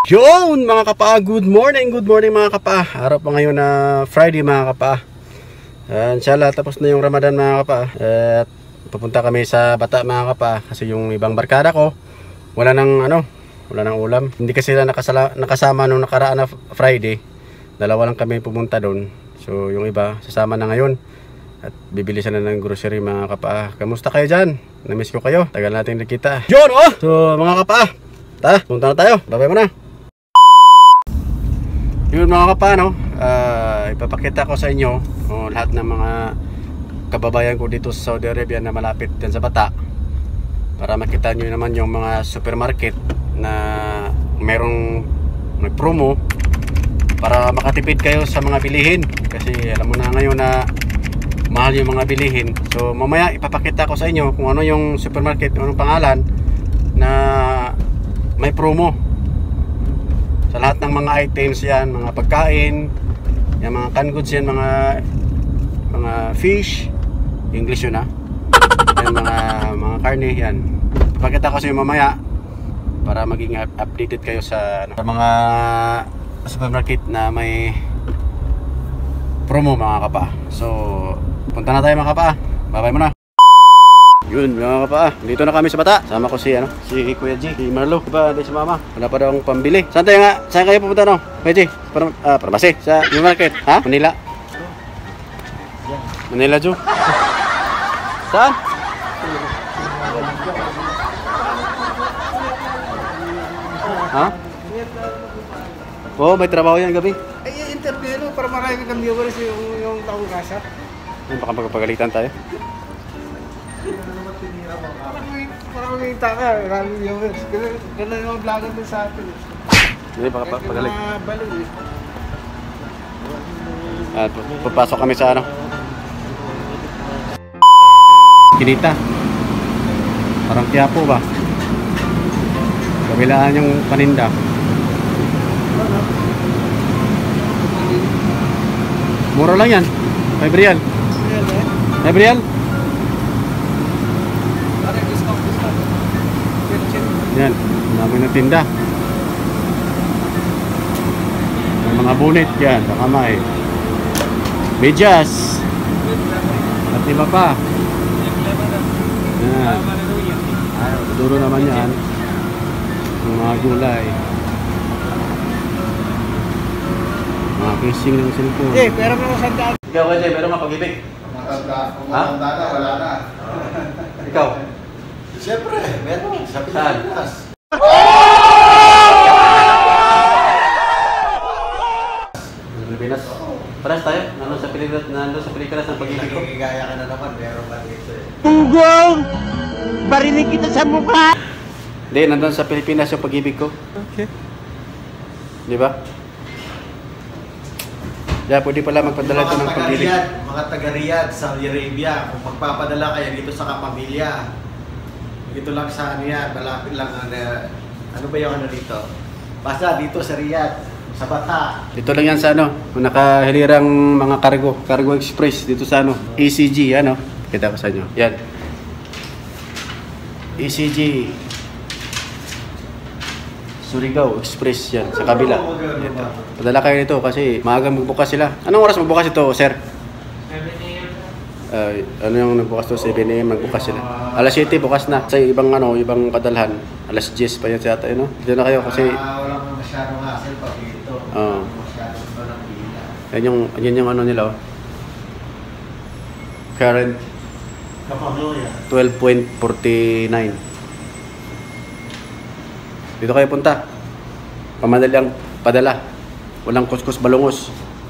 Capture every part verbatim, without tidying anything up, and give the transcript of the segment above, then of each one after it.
Yun mga kapa, good morning, good morning mga kapa. Araw pa ngayon na Friday mga kapa. uh, Inshallah tapos na yung Ramadan mga kapa. At pupunta kami sa Bata mga kapa. Kasi yung ibang barkada ko wala nang ano, wala nang ulam. Hindi kasi sila nakasala, nakasama nung nakaraan na Friday. Dalawa lang kami pumunta doon. So yung iba sasama na ngayon. At bibili sila ng grocery mga kapa. Kamusta kayo dyan? Namiss ko kayo, tagal natin nakita. Yun oh! So mga kapa, ta, punta na tayo, babay mo na. Yun mga kapa, no? uh, ipapakita ko sa inyo oh, lahat ng mga kababayan ko dito sa Saudi Arabia na malapit dyan sa Bata, para makita nyo naman yung mga supermarket na merong may promo para makatipid kayo sa mga bilihin. Kasi alam mo na ngayon na mahal yung mga bilihin. So mamaya ipapakita ko sa inyo kung ano yung supermarket, anong pangalan na may promo sa lahat ng mga items yan, mga pagkain, yung mga canned goods yan, mga mga fish, English yun ha, yan, mga mga karne yan. Ipakita ko sa inyo mamaya para maging updated kayo sa, ano, sa mga supermarket na may promo mga kapa. So punta na tayo mga kapa, babay mo na. Yun mga kapa, dito na kami sa Bata. Sama ko si ano, si Kuya G, si Marlo. Diba, di si Mama. Wala pa daw akong pambili. Saan tayo nga? Saan kayo pupunta no? Kuya G, para ah, Parmasi sa new market. Ha? Manila. Manila Ju. Saan? Ha? Oh, may trabaho yan gabi. Ay, interview no, para marami kang viewers yung, yung taong kasa. Ay, baka magpagalitan tayo. Parang kumita ka, maraming viewers. Ganun yung vlogger din sa atin. Hindi, baka pagalit. Mga balo eh. At papasok kami sa ano, Kinita. Parang Quiapo ba? Kabilaan yung paninda. Mura lang yan, five real. five real? Yan, namin ng tinda. May mga bonnet yan, sa kamay. Medyas. At iba pa. Yan. Duro naman yan. Yung mga gulay. Mga casing ng cellphone. Eh, pero mga sandaan. Ikaw ka dyan, meron ka pag-ibig? Ha? Wala na. Ikaw? Siyempre, meron. Sa Saan? Pilipinas. Pilipinas? Paras tayo? Nandun sa Pilipinas, nandun sa Pilipinas ng pag-ibig ko? Nagigaya ka na naman, meron ba dito eh. Pugong! Barinig kita sa mukha! Hindi, nandun sa Pilipinas yung pag-ibig ko. Okay. Di ba? Kaya pwede pala magpadala ito ng pag-ibig. Mga taga-Riyadh, Saudi Arabia, kung magpapadala kayo dito sa kapamilya, dito lang sa ano yan, malapit lang ano, ano ba yung ano dito? Basta dito sa Riyadh, sa Bata. Dito lang yan sa ano, nakahilirang mga cargo, Cargo Express dito sa ano, E C G, ano? Kita ko sa inyo. Yan. E C G Surigao Express yan, sa kabila. Dito. Padala kayo nito kasi maagang magbukas sila. Anong oras magbukas ito, sir? seven A M Uh, ano yung nagbukas to? seven A M magbukas sila. Alas siyete bukas na. Sa ibang ano, ibang kadalhan. Alas diyes pa yan sa yata, no? Dito na kayo kasi Uh, walang masyadong hassle pag dito. Oo. Masyadong walang pila. yan yung, yan yung ano nila, oh. Current Kapamilya. twelve point four nine. Dito kayo punta. Pamadali ang padala. Walang kuskus balungos.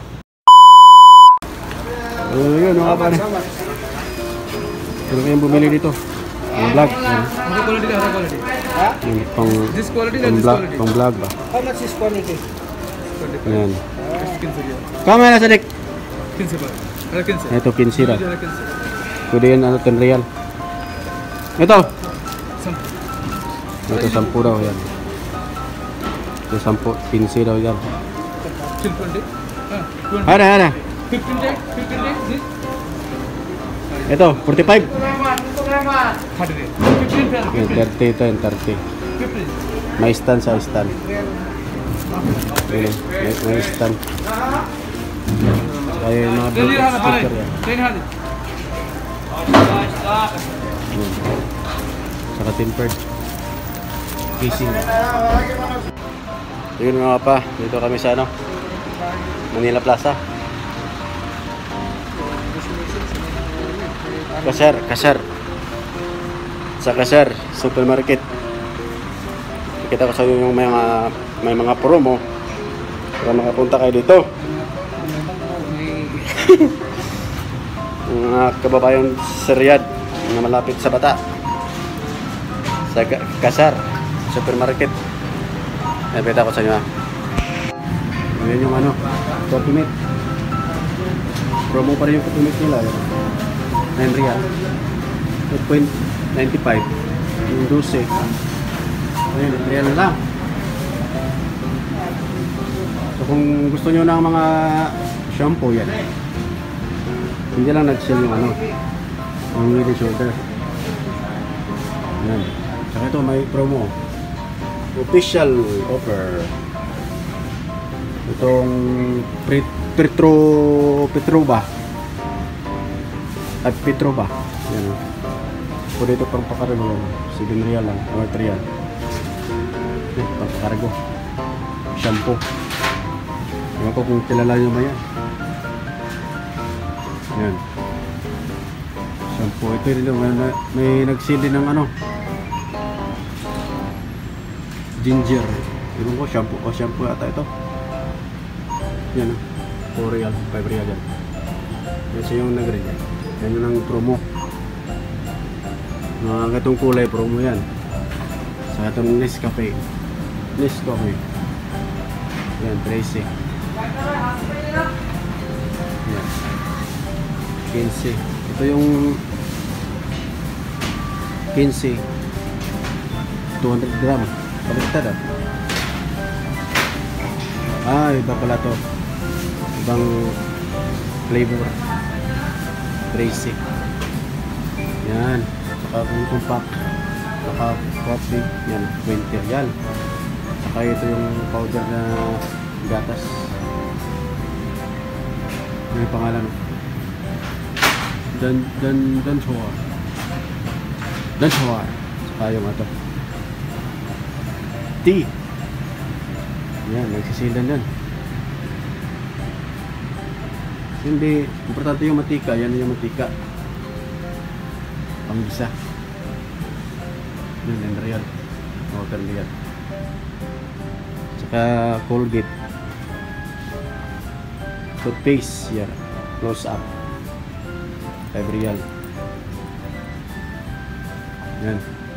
Oh, yun, mga kapane. Pero kayong bumili dito. Yung vlog. Ano quality ka? Ano quality? Ha? Yung pang, This quality pang or this vlog, quality? pang vlog ba? How much is quality? Yan. quinze rial. Kama na sa dik. quinze ba? Ano quinze? Ito, quinze ra. Ano quinze? Pwede yan, ano, ten real. Ito. Sampu. Ito, sampu daw yan. Ito, sampu, quinze daw yan. Till twenty? Ah, twenty. Ada, ada. fifteen day? fifteen day? This? Ito, forty-five. thirty day. fifteen Yung thirty ito, yung thirty. fifteen. May stand sa stand. Ayun, may, may stand. Kaya yung mga sticker yan. Ayun. Saka tempered casing. Yun mga pa, dito kami sa ano, Manila Plaza. Kasar, kasar. Sa kasar, supermarket. Kita ko sa inyo yung mga may mga promo para makapunta kayo dito. Mga kababayan sa Riyadh na malapit sa Bata. Sa kasar, supermarket. Napita ko sa inyo. Ayan yung ano, Cotumit. Promo pa rin yung Cotumit nila. nine Riyal. two point nine five. Yung twelve. Ayun, nine Riyal na lang. So kung gusto nyo ng mga shampoo yan, hindi lang nag-sell yung ano, yung Head and Shoulder. Yan. Saka ito may promo. Official offer. Itong Petro Petroba at Petroba. Yan. So dito pang pakargo, seven Riyal lang, or three Riyal. Eh, pang pakargo. Shampoo. Ewan ko kung kilala nyo ba yan. Yan. Shampoo. Ito rin may, may nagsili ng ano, ginger. Ewan ko, shampoo. O shampoo ata ito. Yan. four Riyal, five Riyal yan. Yan siya yung nag-rin. Yan yung ang promo. Mga itong kulay, promo yan. Sa itong Nescafe. Nescafe. Yan, Tracy. Yan. quince. Ito yung quince. two hundred gram. Baliktad ah. Ah, iba pala to. Ibang flavor. Tracy. Yan. Saka kung compact. Saka coffee. Yan, twenty Riyal. Saka ito yung powder na gatas. Ano yung pangalan? Dan, dan, Danshua. Danshua. Saka yung ito. Tea. Yan, nagsisilan yan. Hindi, importante yung matika. Yan yung matika. Pang-isa. Yan, ten Riyal. O, ten Riyal. Saka Colgate. Toothpaste. Yan. Close up. five Riyal. Yan.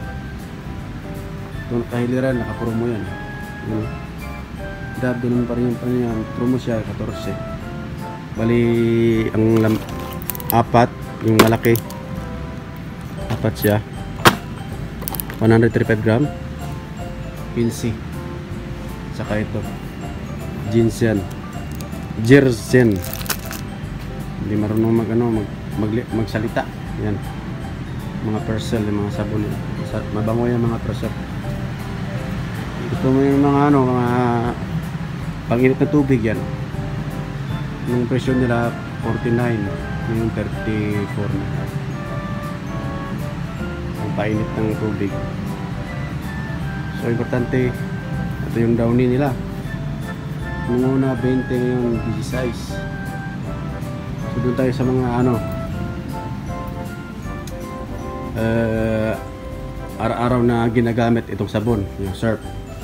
Ito nakahiliran, nakapromo yan. Yan. Dab, doon pa rin yung pa yan. Promo siya, fourteen. Bali, ang lam apat, yung malaki. Apat siya. one hundred thirty-five gram. quince. Saka ito. Ginseng. Jersen. Hindi marunong mag, ano, mag, mag, magsalita. Yan. Mga Persil, yung mga sabon. Mabango yan mga Persil. Ito mo yung mga ano, mga pang-init na tubig yan. Yung presyo nila forty-nine, yung thirty-four na. Ang painit ng tubig. So importante, ito yung downy nila. Nung una twenty, ngayon sixteen. So doon tayo sa mga ano, uh, araw-araw na ginagamit itong sabon, yung surf.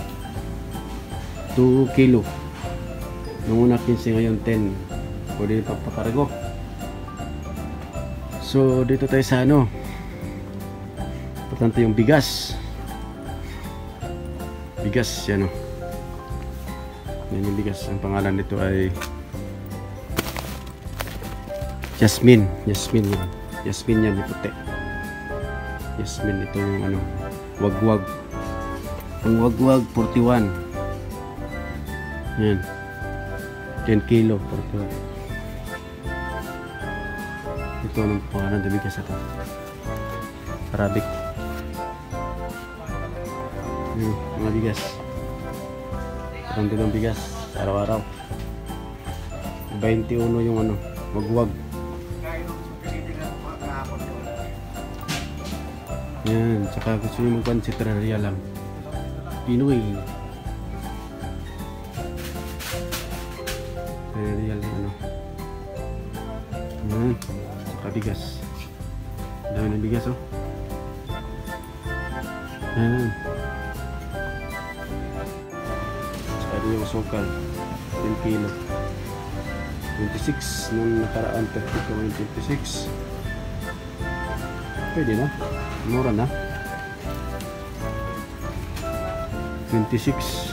two kilo. Nung una quince, ngayon ten. Pwede papakargo. So dito tayo sa ano, importante yung bigas. Bigas yan o. Yan yung bigas. Ang pangalan nito ay Jasmine. Jasmine yan. Jasmine yan, yung puti. Jasmine, ito yung ano, wagwag. Ang wagwag forty-one. Yan. ten kilo forty-one. Ito anong pangalan ng bigas ito? Arabic. Yan, mga bigas. Parang din ang bigas araw-araw. twenty-one yung ano, wagwag. Kaya nung pinitin ako mga kahapon. Yan, tsaka gusto nyo magpansit terraria lang. Pinoy. Terraria lang ano. Yan, tsaka bigas. Dami ng bigas oh. Yan. Tsaka din yung sukal. ten kilo. twenty-six nung nakaraan, thirty ko yung twenty-six. Pwede na. Mura na. twenty-six.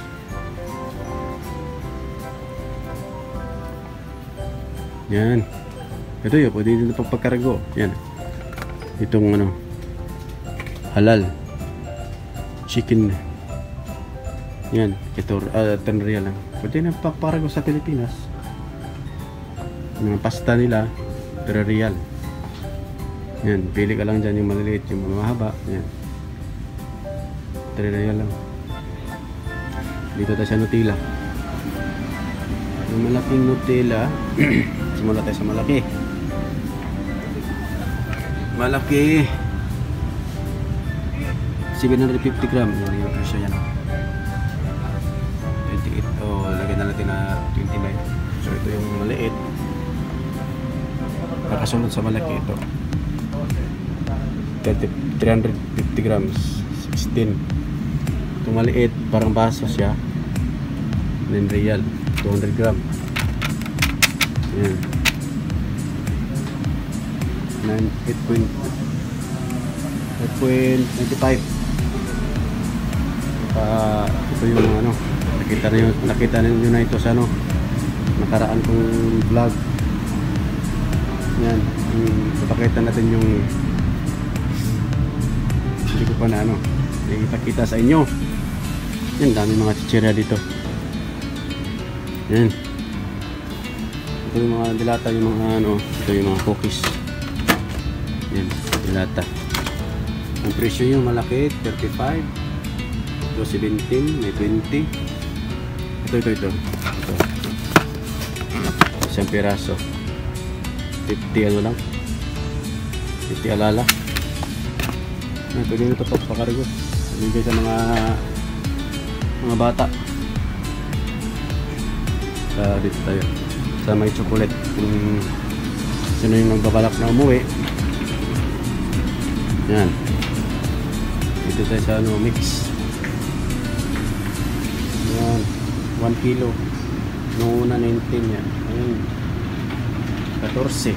Yan. Ito yun, pwede din na pagpagkargo. Yan. Itong ano, halal chicken. Yan. Ito, uh, ten real lang. Pwede na pagpagkargo sa Pilipinas. Yung pasta nila, pero real. Yan, pili ka lang dyan yung maliliit, yung mahaba. Yan. three real lang. Dito tayo sa Nutella. Yung malaking Nutella. Simula tayo sa malaki. Malaki. seven hundred fifty gram. Yan yung presyo yan. twenty-eight. Oh, lagyan na natin na twenty-nine. So ito yung maliit. Nakasunod sa malaki ito. three hundred fifty grams. sixteen. Itong maliit, parang baso siya. nine real. two hundred gram. Yan. eight point ninety-five. Uh, ito yung ano, nakita na yun, nakita niyo na ito sa ano, nakaraan kong vlog. Yan, ipakita natin yung hindi ko pa na ano, ipakita sa inyo. Yan, dami mga chichirya dito. Yan. Ito yung mga dilata, yung mga ano, ito yung mga cookies. Yan, dilata. Ang presyo yung malaki, thirty-five. Ito seventeen, may twenty. Ito, ito, ito. Ito. Isang piraso. fifty ano lang. fifty alala. Yan, pwede nyo ito pagpakargo. Bigay sa mga mga bata. Uh, dito tayo sa may chocolate. Kung sino yung magbabalak na umuwi. Yan. Dito tayo sa ano, mix. Yan. one kilo. Noong una nineteen yan. Ayun. fourteen.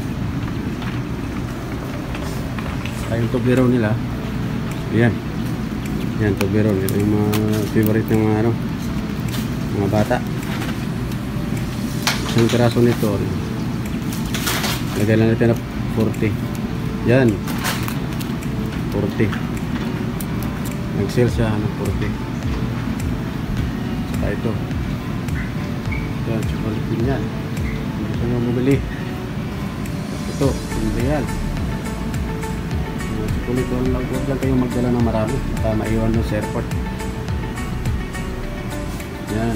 Ay, yung Toblerone nila. Yan. Yan, Toblerone. Ito yung mga favorite ng mga ano, mga bata. Isang piraso nito. Lagay lang natin na forty. Yan. forty. Nag-sale siya ng forty. Saka ito. Yan, chocolate din yan. Hindi ko nyo bumili. Ito, hindi yan. Chocolate doon lang. Huwag lang kayong magdala ng marami. Baka maiwan nyo sa airport. Yan.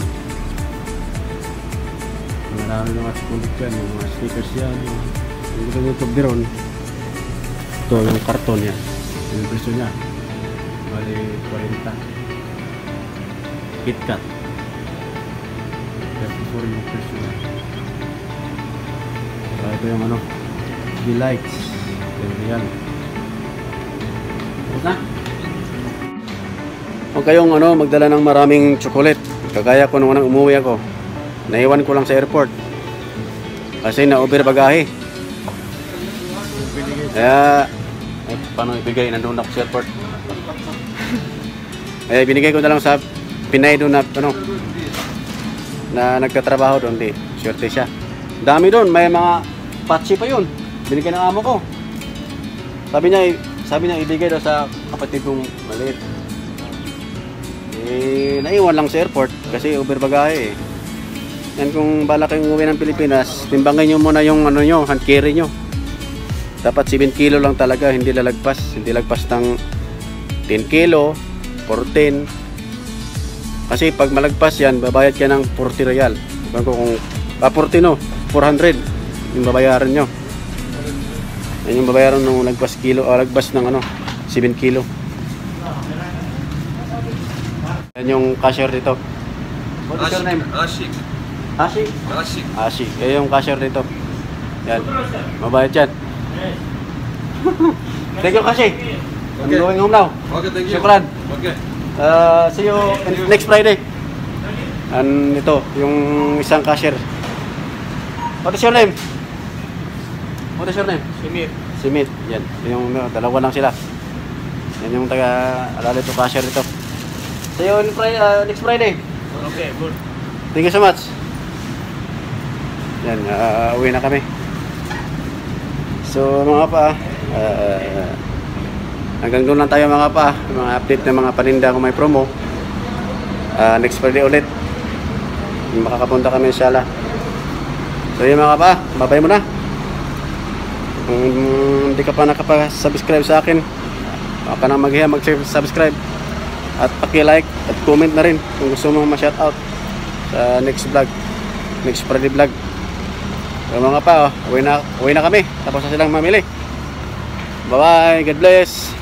Marami mga chocolate yan. Yung mga stickers yan. Yung gusto nyo Toblerone. Ito, yung karton yan. Yung presyo niya. Bali, forty. KitKat. thirty-four yung presyo niya. Saka ito yung ano, Delights. Yan. Na? Huwag kayong ano, magdala ng maraming chocolate. Kagaya ko nung unang umuwi ako. Naiwan ko lang sa airport. Kasi na-over bagahe. Kaya, eh, paano ibigay? Nandun ako sa airport. Eh, binigay ko na lang sa Pinay doon na, ano, na nagtatrabaho doon. Di, swerte siya. Dami doon. May mga patsi pa yun. Binigay ng amo ko. Sabi niya, sabi niya ibigay daw sa kapatid kong maliit. Eh, naiwan lang sa airport kasi over bagahe eh. Yan, kung bala kayong uwi ng Pilipinas, timbangin nyo muna yung ano nyo, hand carry nyo. Dapat seven kilo lang talaga, hindi lalagpas. Hindi lagpas ng ten kilo, fourteen, Kasi pag malagpas yan, babayad ka ng forty real. Kung kung ah, forty no, four hundred yung babayaran nyo. Yan yung babayaran ng lagpas kilo, o lagpas ng ano, seven kilo. Yan yung cashier dito. What is your name? Ashik. Ashik? Ashik. Ashik. Yan yung cashier dito. Yan. Mabayad yan. Thank you, Ashik. I'm Okay. going home now. Okay, thank you. Syukran. Okay. Uh, see you next Friday. And ito, yung isang cashier. What is your name? What is your name? Simit. Simit. Yan. Yung uh, dalawa lang sila. Yan yung taga alala ito cashier ito. See you in Friday, uh, next Friday. Okay, good. Thank you so much. Yan, uh, uwi na kami. So mga pa, uh, hanggang doon lang tayo mga pa. Mga update ng mga paninda kung may promo. Uh, next Friday ulit. Makakapunta kami inshallah. So yun mga pa, babay mo na. Kung hindi ka pa nakapag-subscribe sa akin, baka na maghiya mag-subscribe. At paki-like at comment na rin kung gusto mo ma-shoutout sa next vlog, next Friday vlog. So mga pa, oh, uwi na, uwi na kami. Tapos na silang mamili. Bye bye, God bless.